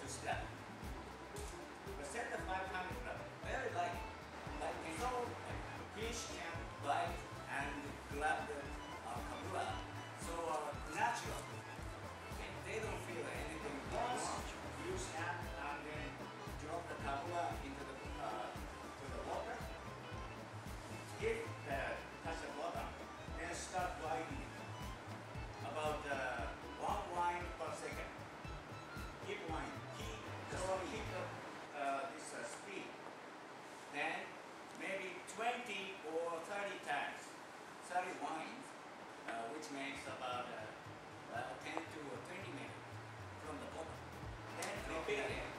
to step. The center 500 grab, very light. Like so, fish can bite and grab the kabura. So natural. And they don't feel anything. Once you snap and then drop the kabura into the water. If touch the bottom, then start biting. About 1 line per second. Keep line. Keep this speed. Then maybe 20 or 30 times. 30 lines, which makes about 10 to 20 minutes from the bottom. Then repeat it.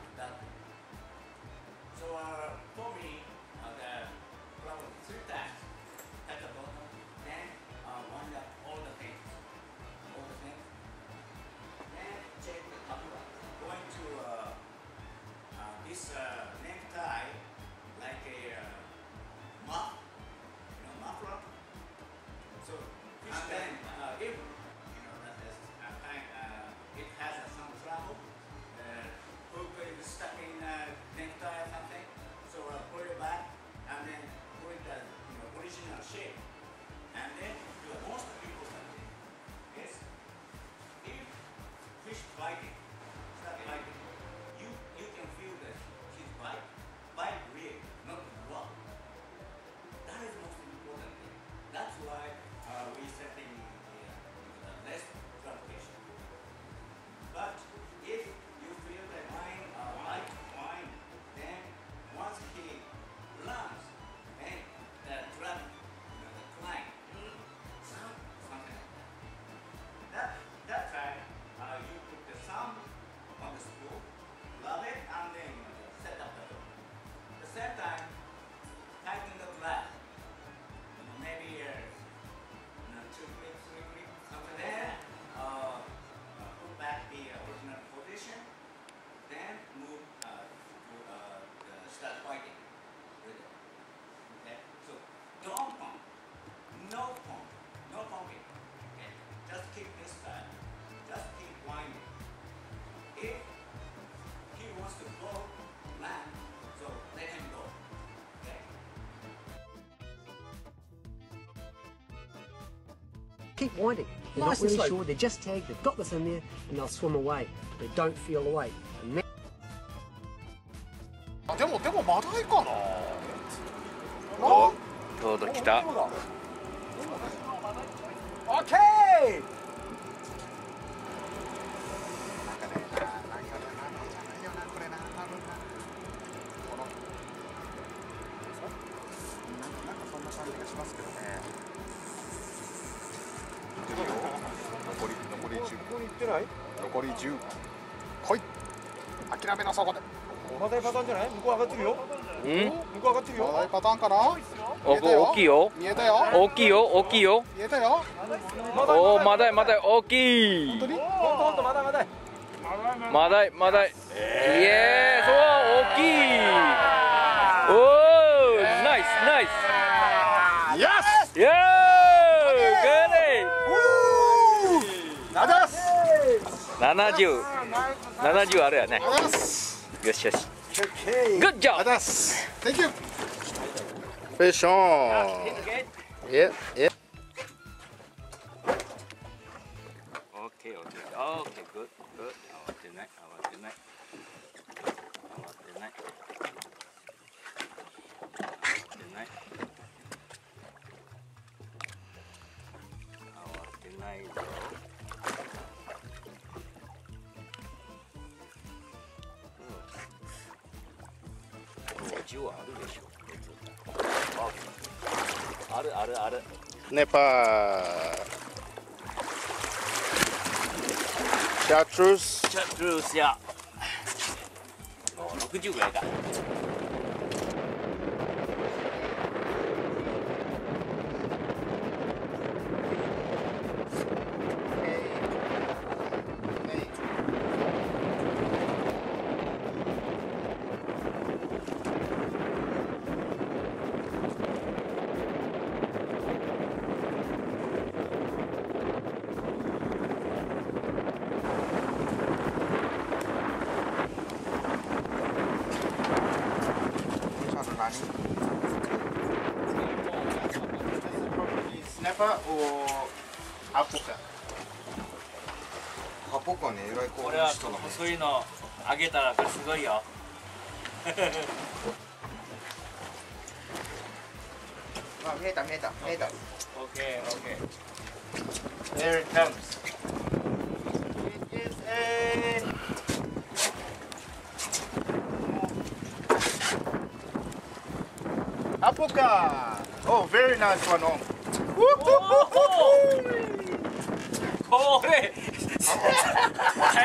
So for me, probably 3 times at the bottom. Then wind up all the things. Then check the kabura. Going to this necktie like a muff, muffler. So and then if that is it has some trouble, hook is stuck in necktie or something. So pull it back and then put it as original shape. And then most people is if fish biting, start biting, you can feel that his bite real, not raw. That is the most important thing. That's why we setting the less gratification. But if you feel the line line, then once he runs, then the drop, the climb, something like that. That time you put the thumb on the spool, rub it, and then set up the hook. At the same time, tighten the grab. Maybe 2 clips, 3 clips, something there. Put back the original position. Then move to start fighting with it. Okay? So don't pump. No pumping. Okay? Just keep this back. Just keep winding. If he wants to go land, so let him go. Okay? Keep winding. They're not really sure. They're just tagged. They've got this in there, and they'll swim away. They don't feel the weight. And でもマダイかな。 ちょうど来た。 オッケー。そんな感じがしますけどね。残り10。ここに行ってない？残り10。来い。諦めなそこで。マダイパターンじゃない？向こう上がってるよ。向こう上がってるよ。マダイパターンかな？ 大きいよ。 見えたよ。 大きいよ。大きいよ。 見えたよ。 おお、マダイ大きい。 本当に？ 本当マダイ。 マダイ。イエーイ、そう大きい。おお、ナイス。 イエス。 イエーイ。グッド。70あるやね。よしよし。Good job. Thank you. Fish on. Yeah. Okay, good. 慌てない。ぞ。10はあるでしょ。ある。 ネパー。シャトルースや。60ぐらいか。 Japa o Apoca? Apoca ね、えらいこうこれは人がそういうのあげたらこれすごいよ。 あ、見えた見えた見えた。 オッケーオッケー。 There it comes. It is a Apoca. Oh, very nice one. Oh. これ